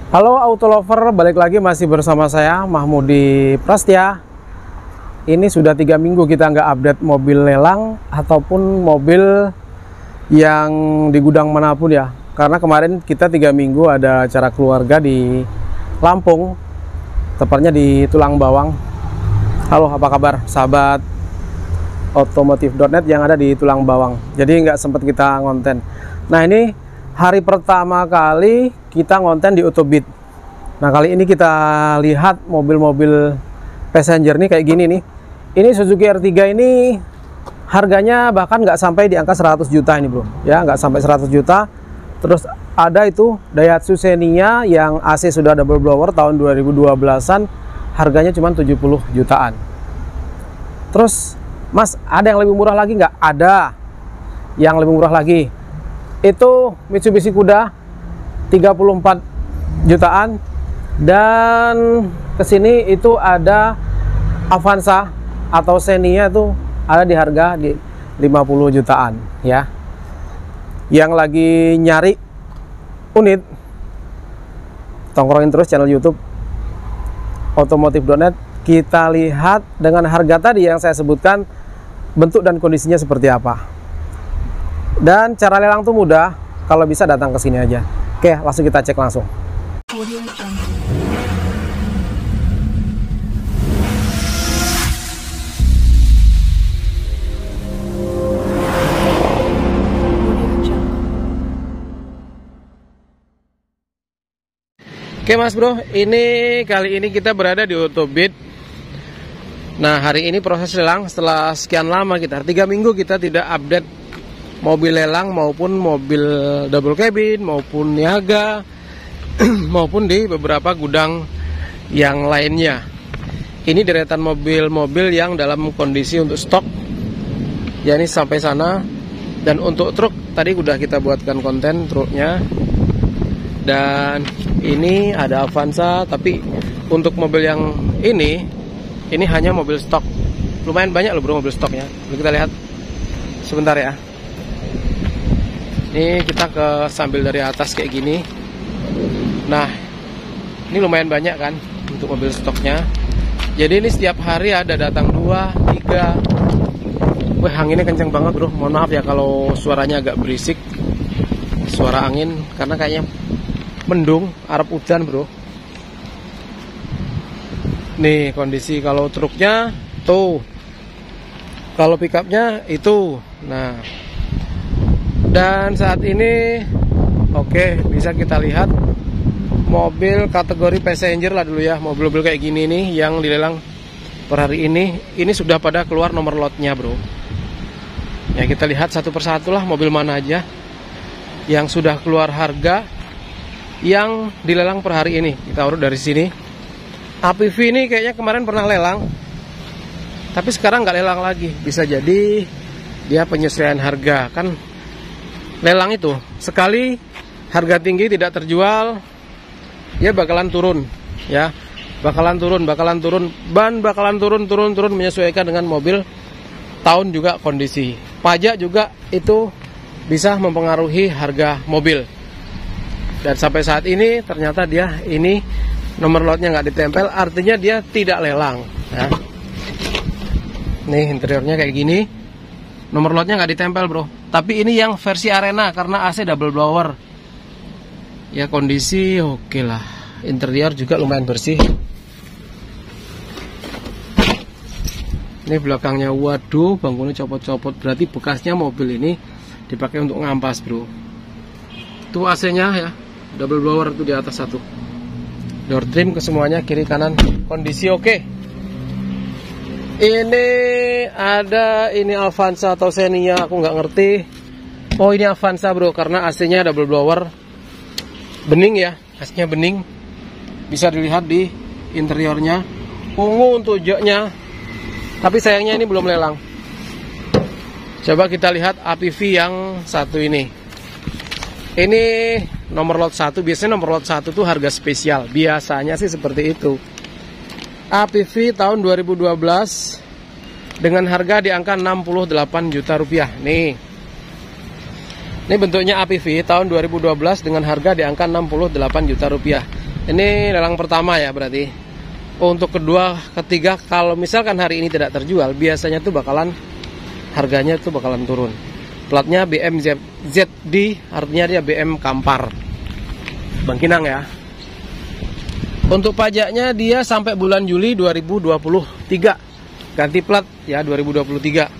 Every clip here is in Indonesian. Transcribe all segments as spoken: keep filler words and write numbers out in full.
Halo Auto Lover, balik lagi masih bersama saya Mahmudi Prastya. Ini sudah tiga minggu kita nggak update mobil lelang ataupun mobil yang di gudang manapun ya. Karena kemarin kita tiga minggu ada acara keluarga di Lampung, tepatnya di Tulang Bawang. Halo, apa kabar sahabat otomotif dot net yang ada di Tulang Bawang. Jadi nggak sempat kita ngonten. Nah, ini hari pertama kali kita ngonten di Autobit. Nah, kali ini kita lihat mobil-mobil passenger nih kayak gini nih. Ini Suzuki R tiga ini harganya bahkan nggak sampai di angka seratus juta ini bro. Ya, nggak sampai seratus juta. Terus ada itu Daihatsu Xenia yang A C sudah double blower tahun dua ribu dua belasan. Harganya cuma tujuh puluh jutaan. Terus, Mas, ada yang lebih murah lagi nggak? Ada yang lebih murah lagi. Itu Mitsubishi Kuda tiga puluh empat jutaan, dan kesini itu ada Avanza atau Xenia itu ada di harga di lima puluh jutaan ya. Yang lagi nyari unit, tongkrongin terus channel YouTube otomotif dot net. Kita lihat dengan harga tadi yang saya sebutkan, bentuk dan kondisinya seperti apa. Dan cara lelang tuh mudah, kalau bisa datang ke sini aja. Oke, langsung kita cek langsung. Oke Mas Bro, ini kali ini kita berada di Autobit. Nah, hari ini proses lelang setelah sekian lama kita, tiga minggu kita tidak update mobil lelang maupun mobil double cabin maupun niaga maupun di beberapa gudang yang lainnya. Ini deretan mobil-mobil yang dalam kondisi untuk stok, yakni sampai sana. Dan untuk truk tadi udah kita buatkan konten truknya. Dan ini ada Avanza, tapi untuk mobil yang ini ini hanya mobil stok. Lumayan banyak loh bro mobil stoknya. Kita lihat sebentar ya. Ini kita ke sambil dari atas kayak gini. Nah, ini lumayan banyak kan untuk mobil stoknya. Jadi ini setiap hari ada datang dua, tiga. Wah, anginnya kenceng banget bro. Mohon maaf ya kalau suaranya agak berisik. Suara angin karena kayaknya mendung, arep hujan bro. Nih kondisi kalau truknya tuh, kalau pickupnya itu. Nah, dan saat ini oke, bisa kita lihat mobil kategori passenger lah dulu ya. Mobil-mobil kayak gini nih yang dilelang per hari ini, ini sudah pada keluar nomor lotnya bro. Ya, kita lihat satu persatu lah mobil mana aja yang sudah keluar harga yang dilelang per hari ini. Kita urut dari sini. A P V ini kayaknya kemarin pernah lelang, tapi sekarang nggak lelang lagi. Bisa jadi dia penyesuaian harga kan. Lelang itu sekali harga tinggi tidak terjual, ya bakalan turun ya, bakalan turun, bakalan turun, ban bakalan turun, turun, turun menyesuaikan dengan mobil, tahun juga kondisi, pajak juga itu bisa mempengaruhi harga mobil. Dan sampai saat ini ternyata dia ini nomor lotnya nggak ditempel, artinya dia tidak lelang. Ya. Nih interiornya kayak gini, nomor lotnya nggak ditempel bro. Tapi ini yang versi arena karena A C double blower. Ya kondisi oke okay lah. Interior juga lumayan bersih. Ini belakangnya, waduh, bangkunya copot-copot. Berarti bekasnya mobil ini dipakai untuk ngampas bro. Itu A C-nya ya, double blower itu di atas satu. Door trim ke semuanya, kiri kanan, kondisi oke. Okay. Ini ada ini Avanza atau Xenia, aku nggak ngerti. Oh, ini Avanza bro, karena A C-nya double blower, bening ya, A C-nya bening. Bisa dilihat di interiornya, ungu untuk joknya. Tapi sayangnya ini belum lelang. Coba kita lihat A P V yang satu ini. Ini nomor lot satu, biasanya nomor lot satu tuh harga spesial. Biasanya sih seperti itu. A P V tahun dua ribu dua belas dengan harga di angka enam puluh delapan juta rupiah. Nih. Ini bentuknya A P V tahun dua ribu dua belas dengan harga di angka enam puluh delapan juta rupiah. Ini lelang pertama ya berarti. Untuk kedua, ketiga, kalau misalkan hari ini tidak terjual, biasanya tuh bakalan harganya tuh bakalan turun. Platnya B M Z D, artinya dia B M Kampar Bangkinang ya. Untuk pajaknya dia sampai bulan Juli dua ribu dua puluh tiga. Ganti plat ya dua ribu dua puluh tiga.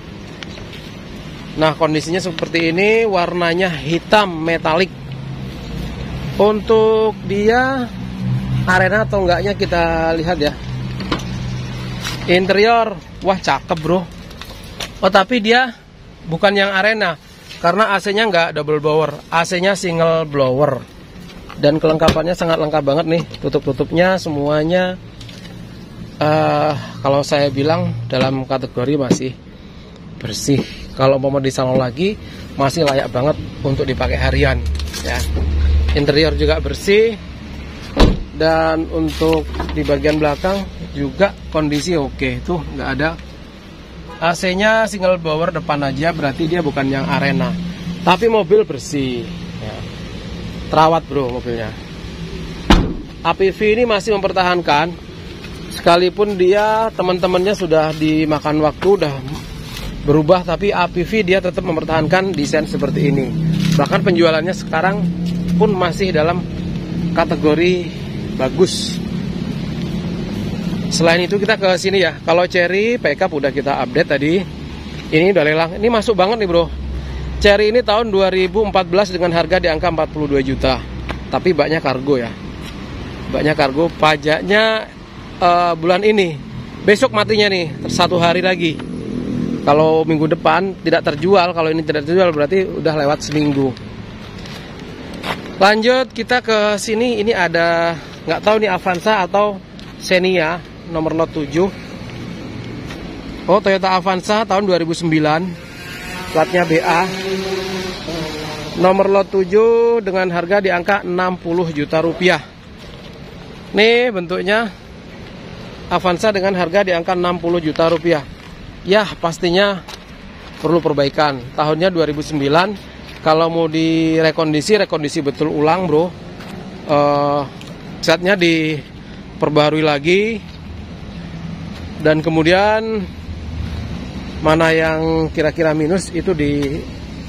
Nah, kondisinya seperti ini, warnanya hitam metalik. Untuk dia arena atau enggaknya kita lihat ya. Interior, wah cakep bro. Oh tapi dia bukan yang arena, karena A C-nya enggak double blower, A C-nya single blower. Dan kelengkapannya sangat lengkap banget nih, tutup-tutupnya semuanya uh, kalau saya bilang dalam kategori masih bersih. Kalau mau di salon lagi masih layak banget untuk dipakai harian ya. Interior juga bersih, dan untuk di bagian belakang juga kondisi oke, tuh nggak ada. A C-nya single blower depan aja, berarti dia bukan yang arena, tapi mobil bersih ya. Terawat bro mobilnya. A P V ini masih mempertahankan, sekalipun dia teman-temannya sudah dimakan waktu, udah berubah, tapi A P V dia tetap mempertahankan desain seperti ini. Bahkan penjualannya sekarang pun masih dalam kategori bagus. Selain itu kita ke sini ya. Kalau Cherry pickup udah kita update tadi. Ini udah lelang. Ini masuk banget nih bro. Cherry ini tahun dua ribu empat belas dengan harga di angka empat puluh dua juta. Tapi banyak kargo ya. Banyak kargo. Pajaknya uh, bulan ini. Besok matinya nih, satu hari lagi. Kalau minggu depan tidak terjual, kalau ini tidak terjual berarti udah lewat seminggu. Lanjut kita ke sini. Ini ada, nggak tahu nih Avanza atau Xenia nomor lot tujuh. Oh, Toyota Avanza tahun dua ribu sembilan. Platnya B A. Nomor lot tujuh dengan harga di angka enam puluh juta rupiah. Nih bentuknya Avanza dengan harga di angka enam puluh juta rupiah. Ya, pastinya perlu perbaikan. Tahunnya dua ribu sembilan. Kalau mau direkondisi, rekondisi betul ulang bro. Uh, catnya diperbarui lagi. Dan kemudian mana yang kira-kira minus itu di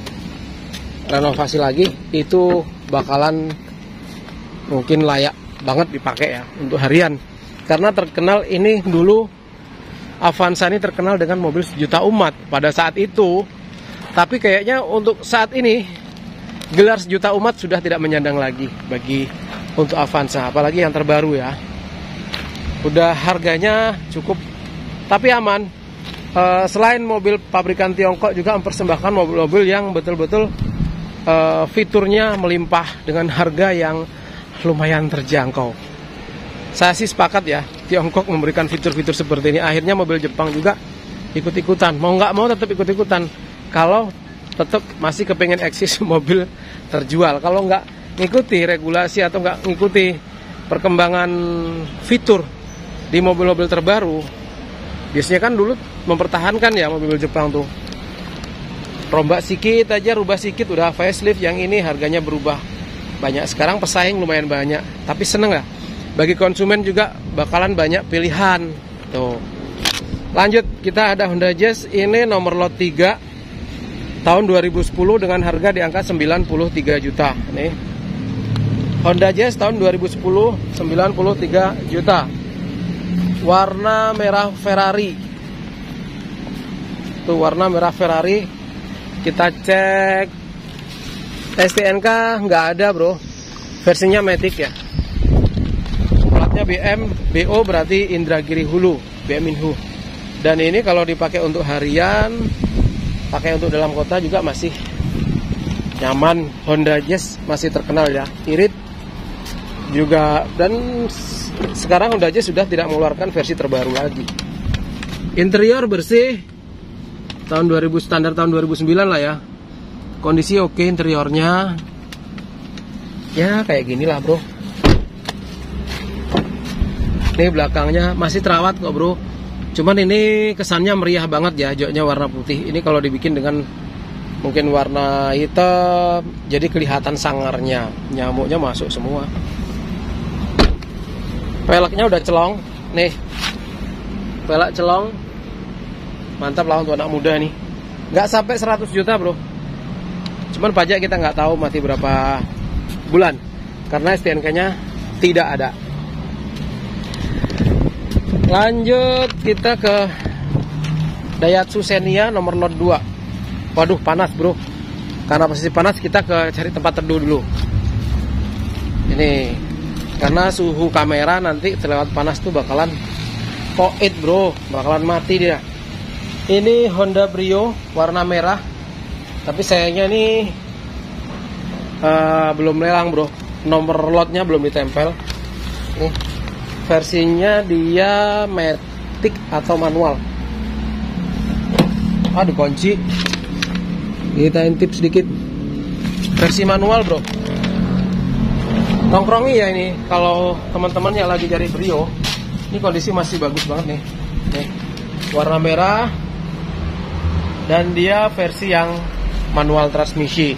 renovasi lagi. Itu bakalan mungkin layak banget dipakai ya untuk harian. Karena terkenal ini dulu Avanza ini terkenal dengan mobil sejuta umat pada saat itu. Tapi kayaknya untuk saat ini gelar sejuta umat sudah tidak menyandang lagi bagi untuk Avanza, apalagi yang terbaru ya. Udah harganya cukup tapi aman. Uh, selain mobil pabrikan Tiongkok juga mempersembahkan mobil-mobil yang betul-betul uh, fiturnya melimpah dengan harga yang lumayan terjangkau. Saya sih sepakat ya, Tiongkok memberikan fitur-fitur seperti ini. Akhirnya mobil Jepang juga ikut-ikutan. Mau nggak mau tetap ikut-ikutan. Kalau tetap masih kepengen eksis mobil terjual. Kalau nggak ngikuti regulasi atau nggak ngikuti perkembangan fitur di mobil-mobil terbaru, biasanya kan dulu mempertahankan ya mobil Jepang tuh. Rombak sedikit aja, rubah sedikit udah facelift. Yang ini harganya berubah banyak. Sekarang pesaing lumayan banyak. Tapi seneng lah. Bagi konsumen juga bakalan banyak pilihan. Tuh. Lanjut kita ada Honda Jazz. Ini nomor lot tiga tahun dua ribu sepuluh dengan harga di angka sembilan puluh tiga juta. Nih. Honda Jazz tahun dua ribu sepuluh sembilan puluh tiga juta. Warna merah Ferrari. Tuh warna merah Ferrari. Kita cek S T N K nggak ada bro. Versinya Matic ya. Platnya B M B O berarti Indragiri Hulu, B M Inhu. Dan ini kalau dipakai untuk harian, pakai untuk dalam kota juga masih nyaman. Honda Jazz masih terkenal ya, irit juga. Dan sekarang Honda Jazz sudah tidak mengeluarkan versi terbaru lagi. Interior bersih, tahun dua ribu standar tahun dua ribu sembilan lah ya. Kondisi oke interiornya. Ya kayak gini lah bro. Ini belakangnya masih terawat kok bro. Cuman ini kesannya meriah banget ya, joknya warna putih. Ini kalau dibikin dengan mungkin warna hitam, jadi kelihatan sangarnya. Nyamuknya masuk semua. Velgnya udah celong nih, velg celong, mantap lah untuk anak muda nih. Nggak sampai seratus juta bro, cuman pajak kita nggak tahu mati berapa bulan karena S T N K-nya tidak ada. Lanjut kita ke Daihatsu Xenia nomor lot dua. Waduh panas bro, karena posisi panas kita ke cari tempat teduh dulu. Ini karena suhu kamera nanti terlewat panas tuh bakalan koit bro, bakalan mati dia. Ini Honda Brio warna merah, tapi sayangnya nih uh, belum lelang bro, nomor lotnya belum ditempel. Nih versinya dia matic atau manual. Aduh kunci, kita intip sedikit. Versi manual bro, nongkrongi ya ini. Kalau teman-teman yang lagi cari Brio, ini kondisi masih bagus banget nih. Nih warna merah, dan dia versi yang manual transmisi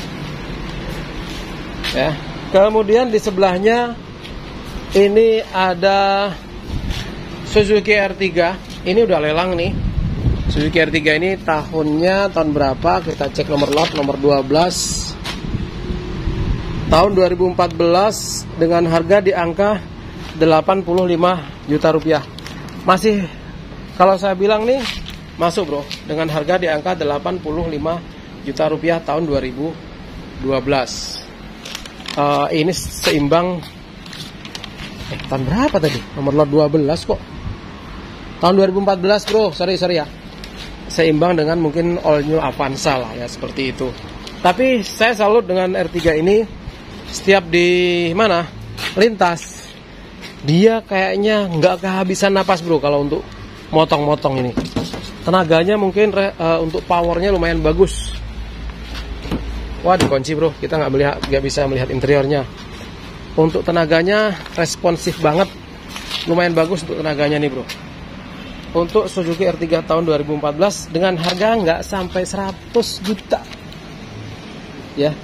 ya. Kemudian di sebelahnya ini ada Suzuki R tiga. Ini udah lelang nih. Suzuki R tiga ini tahunnya tahun berapa? Kita cek nomor lot, nomor dua belas tahun dua ribu empat belas, dengan harga di angka delapan puluh lima juta rupiah. Masih, kalau saya bilang nih masuk bro, dengan harga di angka delapan puluh lima juta rupiah tahun dua ribu dua belas. uh, Ini seimbang Eh tahun berapa tadi? Nomor lot dua belas kok tahun dua ribu empat belas bro, sorry sorry ya. Seimbang dengan mungkin all new Avanza lah ya, seperti itu. Tapi saya salut dengan R tiga ini. Setiap di mana lintas, dia kayaknya nggak kehabisan napas bro kalau untuk motong-motong ini. Tenaganya mungkin uh, untuk powernya lumayan bagus. Wah dikunci bro, kita nggak melihat, nggak bisa melihat interiornya. Untuk tenaganya responsif banget, lumayan bagus untuk tenaganya nih bro. Untuk Suzuki R tiga tahun dua ribu empat belas dengan harga nggak sampai seratus juta ya.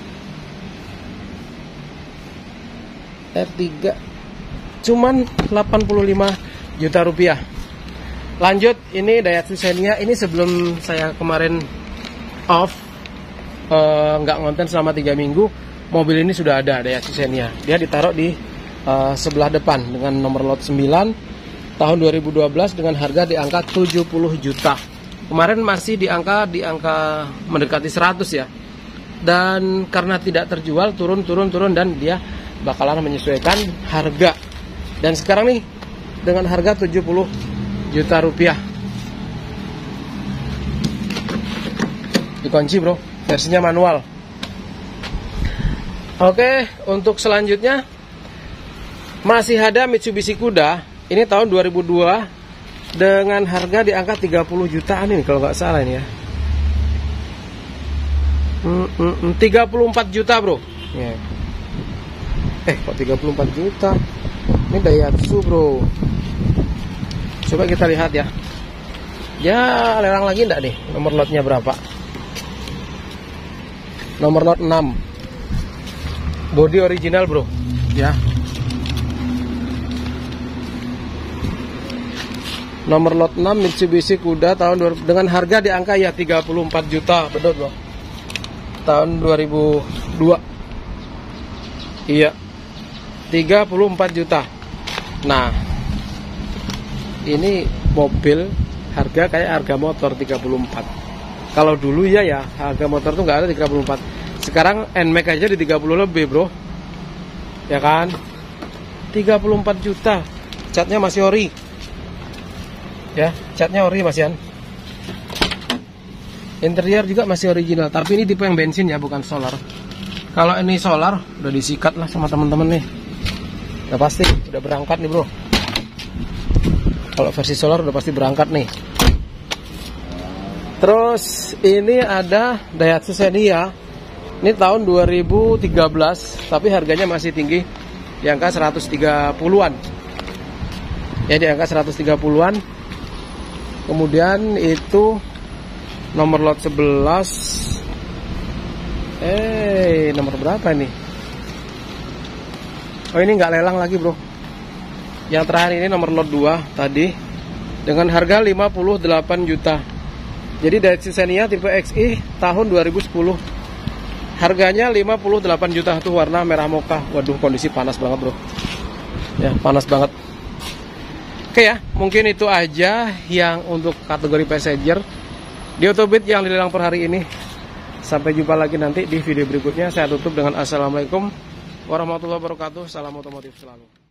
R tiga cuman delapan puluh lima juta rupiah. Lanjut, ini Daihatsu Xenia. Ini sebelum saya kemarin off, uh, nggak ngonten selama tiga minggu, mobil ini sudah ada, Daihatsu Xenia. Dia ditaruh di uh, sebelah depan dengan nomor lot sembilan tahun dua ribu dua belas dengan harga di angka tujuh puluh juta. Kemarin masih di angka di angka mendekati seratus ya. Dan karena tidak terjual, turun turun turun dan dia bakalan menyesuaikan harga. Dan sekarang nih dengan harga tujuh puluh juta rupiah. Dikunci bro, versinya manual. Oke, untuk selanjutnya masih ada Mitsubishi Kuda. Ini tahun dua ribu dua dengan harga di angka tiga puluh jutaan ini kalau nggak salah ini ya. Mm, mm, mm, tiga puluh empat juta bro. Yeah. Eh kok tiga puluh empat juta? Ini Daihatsu bro. Coba kita lihat ya. Ya lelang lagi enggak nih? Nomor lotnya berapa? Nomor lot enam. Body original bro. Ya. Nomor lot enam Mitsubishi Kuda tahun dua ribu, dengan harga di angka ya tiga puluh empat juta, betul bro. Tahun dua ribu dua. Iya. tiga puluh empat juta. Nah, ini mobil harga kayak harga motor tiga puluh empat. Kalau dulu ya ya harga motor tuh nggak ada tiga puluh empat. Sekarang N M A X aja di tiga puluh lebih bro. Ya kan? tiga puluh empat juta. Catnya masih ori. Ya, catnya ori Mas Yan. Interior juga masih original, tapi ini tipe yang bensin ya, bukan solar. Kalau ini solar udah disikat lah sama teman-teman nih. Udah pasti udah berangkat nih bro. Kalau versi solar udah pasti berangkat nih. Terus ini ada Daihatsu Xenia. Ini tahun dua ribu tiga belas, tapi harganya masih tinggi di angka seratus tiga puluhan. Ya, di angka seratus tiga puluhan. Kemudian itu nomor lot sebelas. Eh, nomor berapa nih? Oh, ini nggak lelang lagi bro. Yang terakhir ini nomor lot dua tadi dengan harga lima puluh delapan juta. Jadi Daihatsu Xenia tipe X I tahun dua ribu sepuluh. Harganya lima puluh delapan juta, tuh warna merah mocha. Waduh, kondisi panas banget, Bro. Ya, panas banget. Oke ya, mungkin itu aja yang untuk kategori passenger di Autobit yang dilelang per hari ini. Sampai jumpa lagi nanti di video berikutnya. Saya tutup dengan assalamualaikum warahmatullahi wabarakatuh. Salam otomotif selalu.